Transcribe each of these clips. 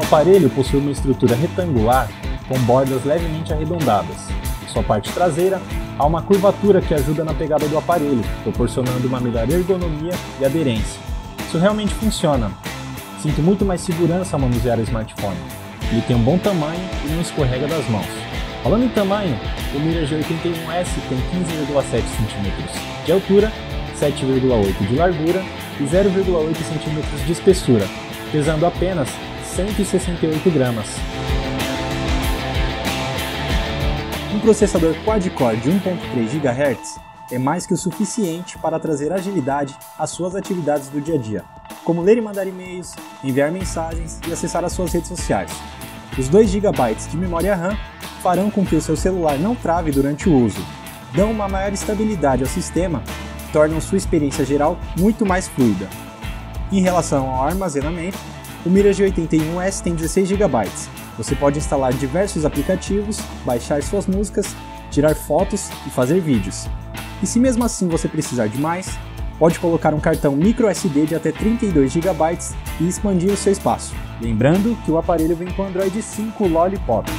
aparelho possui uma estrutura retangular com bordas levemente arredondadas. Em sua parte traseira, há uma curvatura que ajuda na pegada do aparelho, proporcionando uma melhor ergonomia e aderência. Isso realmente funciona. Sinto muito mais segurança ao manusear o smartphone. Ele tem um bom tamanho e não escorrega das mãos. Falando em tamanho, o Mira G81S tem 15,7 cm de altura, 7,8 de largura e 0,8 cm de espessura, pesando apenas 168 gramas. Um processador quad-core de 1.3 GHz é mais que o suficiente para trazer agilidade às suas atividades do dia a dia, como ler e mandar e-mails, enviar mensagens e acessar as suas redes sociais. Os 2 GB de memória RAM farão com que o seu celular não trave durante o uso, dão uma maior estabilidade ao sistema e tornam sua experiência geral muito mais fluida. Em relação ao armazenamento, o Mira G81S tem 16 GB. Você pode instalar diversos aplicativos, baixar suas músicas, tirar fotos e fazer vídeos. E se mesmo assim você precisar de mais, pode colocar um cartão microSD de até 32 GB e expandir o seu espaço. Lembrando que o aparelho vem com Android 5 Lollipop.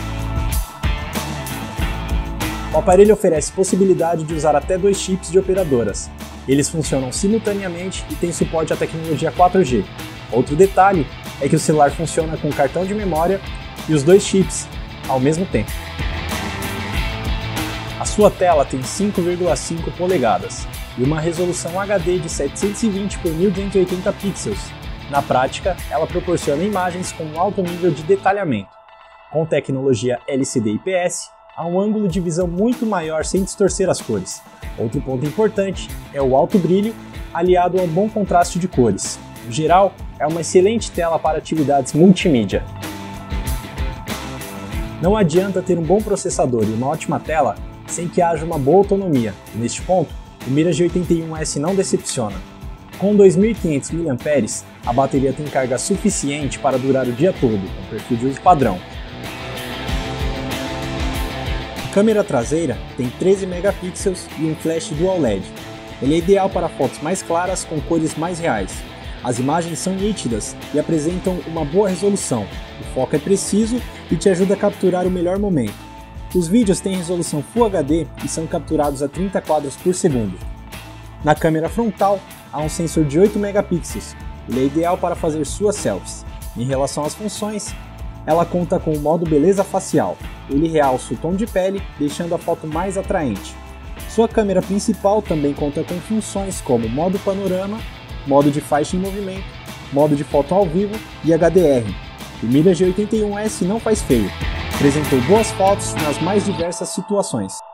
O aparelho oferece possibilidade de usar até 2 chips de operadoras. Eles funcionam simultaneamente e têm suporte à tecnologia 4G. Outro detalhe é que o celular funciona com cartão de memória e os 2 chips ao mesmo tempo. A sua tela tem 5,5 polegadas e uma resolução HD de 720 por 1280 pixels. Na prática, ela proporciona imagens com um alto nível de detalhamento. Com tecnologia LCD IPS, há um ângulo de visão muito maior sem distorcer as cores. Outro ponto importante é o alto brilho, aliado a um bom contraste de cores. No geral, é uma excelente tela para atividades multimídia. Não adianta ter um bom processador e uma ótima tela sem que haja uma boa autonomia. Neste ponto, o Mira G81S não decepciona. Com 2.500 mAh, a bateria tem carga suficiente para durar o dia todo, com perfil de uso padrão. A câmera traseira tem 13 megapixels e um flash Dual LED. Ele é ideal para fotos mais claras com cores mais reais. As imagens são nítidas e apresentam uma boa resolução. O foco é preciso e te ajuda a capturar o melhor momento. Os vídeos têm resolução Full HD e são capturados a 30 quadros por segundo. Na câmera frontal, há um sensor de 8 megapixels. Ele é ideal para fazer suas selfies. Em relação às funções, ela conta com o modo beleza facial. Ele realça o tom de pele, deixando a foto mais atraente. Sua câmera principal também conta com funções como modo panorama, modo de faixa em movimento, modo de foto ao vivo e HDR. O Mira G81S não faz feio. Apresentou boas fotos nas mais diversas situações.